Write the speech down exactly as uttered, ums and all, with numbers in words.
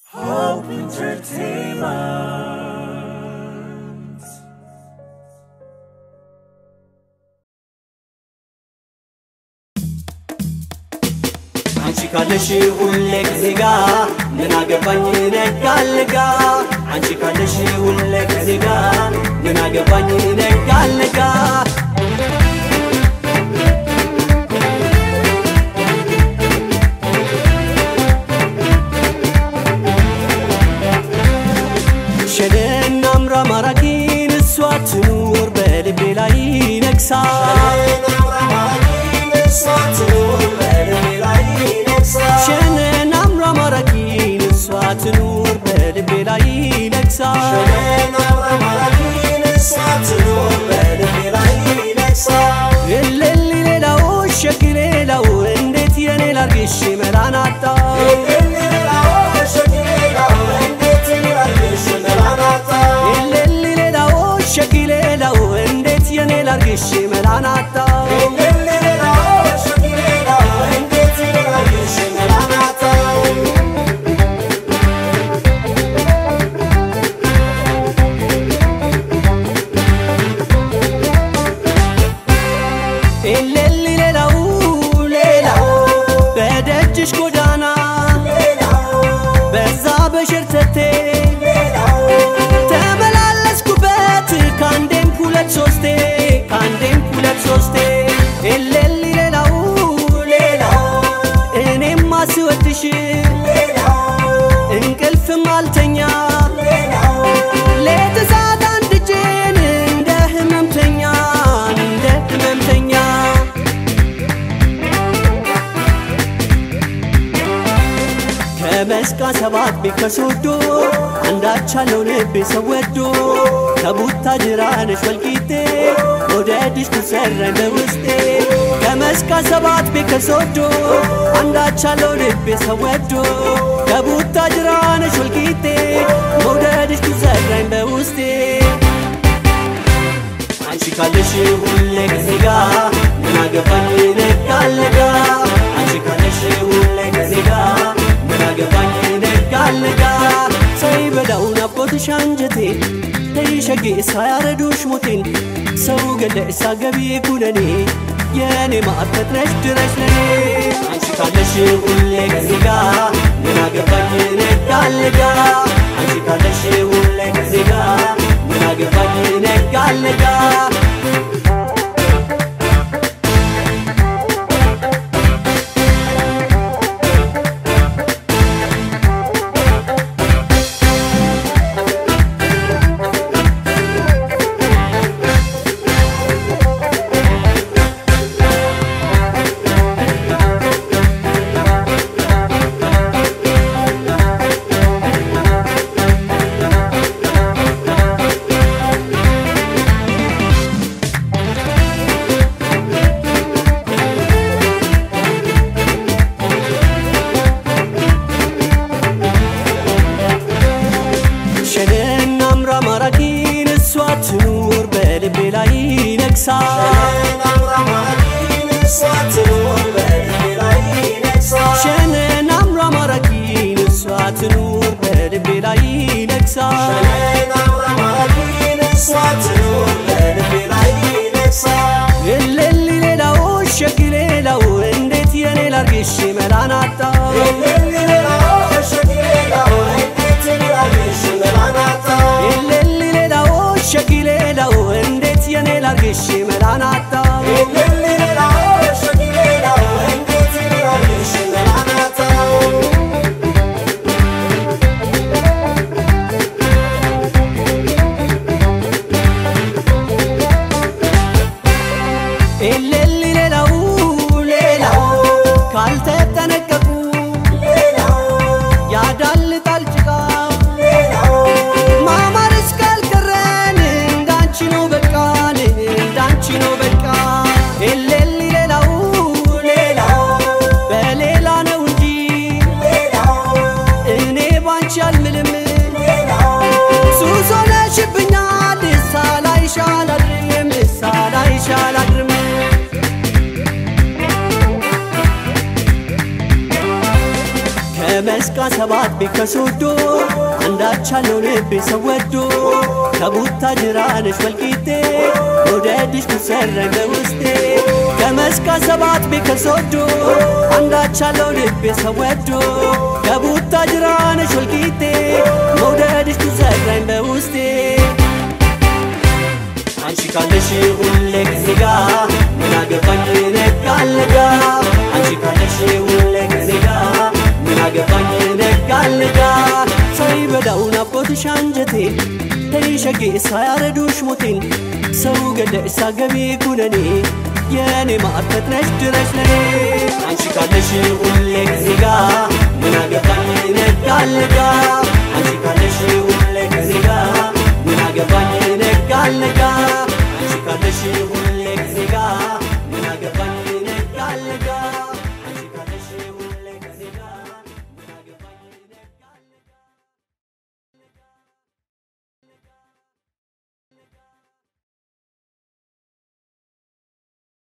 Hope Entertainment. አንቺ ካለሽ ሁሌ ከኔጋ ምን አገባኝ ነጋልጋ አንቺ ካለሽ ሁሌ ከኔጋ ምን አገባኝ ነጋልጋ ሸደና አምራ ማራኪን እሷ ትኑር በልቤ ላይ ነግሳ شننا أمر مراكين الصوت نور بالبي لاي نكسا شننا أمر مراكين الصوت نور بالبي لاي نكسا اللي اللي لو الشكل لو اندت يني لارقش ملاناتا اللي لو الشكل لو اندت يني لارقش ملاناتا اللي اللي لو الشكل لو اندت يني لارقش ملاناتا مسكا سبات بكسودو عندك شالون بيسودو كبوتا جرانش والكيتي ودادش تسرن بوستي كمسكا سبات بكسودو عندك شالون بيسودو كبوتا جرانش والكيتي ودادش تسرن بوستي አንቺ ካለሽ ሁሌ ከኔጋ ምን አገባኝ ነጋልጋ አንቺ ካለሽ ሁሌ ከኔጋ ምን አገባኝ ነጋልጋ ሳይበላው ናፍቆትሽ አንጀቴ ተይሸጌ ሳያረዱሽ ሞቴን ሰው ገለሳ ገቢ ኩነኔ የኔ ማዕከት ነሽ ድረሽ ለኔ አንቺ ካለሽ ሁሌ ከኔጋ ምን አገባኝ ነጋልጋ አንቺ ካለሽ ሁሌ ከኔጋ ምን አገባኝ ነጋልጋ تنور بالبي لاي نكسا شننا أمر مراكين الصوت نور بالبي لاي نكسا شننا أمر مراكين الصوت نور بالبي لاي نكسا شننا أمر مراكين الصوت نور بالبي لاي نكسا اللي اللي لو الشكل لو اندت يني لارقش ملاناتا اللي اللي لو الشكل لو اندت يني لارقش ملاناتا اللي اللي لو الشكل لو اندت يني لارقش ملاناتا اللي لو الشكل لو اندت يني لارقش ملاناتا اللي اللي لو ليلو كالتتنككو ليلو يا دال طالجقا ليلو ما مارس كالكرن دانچ نو بقال دانچ نو بقال ከመስቃ ሰባት ቢከሶዶ አንዳቻለው ልቤ ሰወዶ ከቡታ ጅራነሽ ወልቂጤ ወደድሽ ኩሰረኝ በውስጤ ከመስቃ ሰባት ቢከሶዶ አንዳቻለው ልቤ ሰወዶ ከቡታ ጅራነሽ ወልቂጤ ወደድሽ ኩሰረኝ በውስጤ አንቺ ካለሽ ሁሌ ከኔጋ ምን አገባኝ ነጋልጋ አንቺ ካለሽ ሁሌ ከኔጋ ምን አገባኝ ነጋልጋ ሳይበዳው ናፍቆትሽ አንጀቴ ተይሸጌ ሳያረዱሽ ሞቴን ሰው ገደእሳ ገቢ ኩነኔ የኔ ማዕከት ነሽ ድረሽ ለኔ አንቺ ካለሽ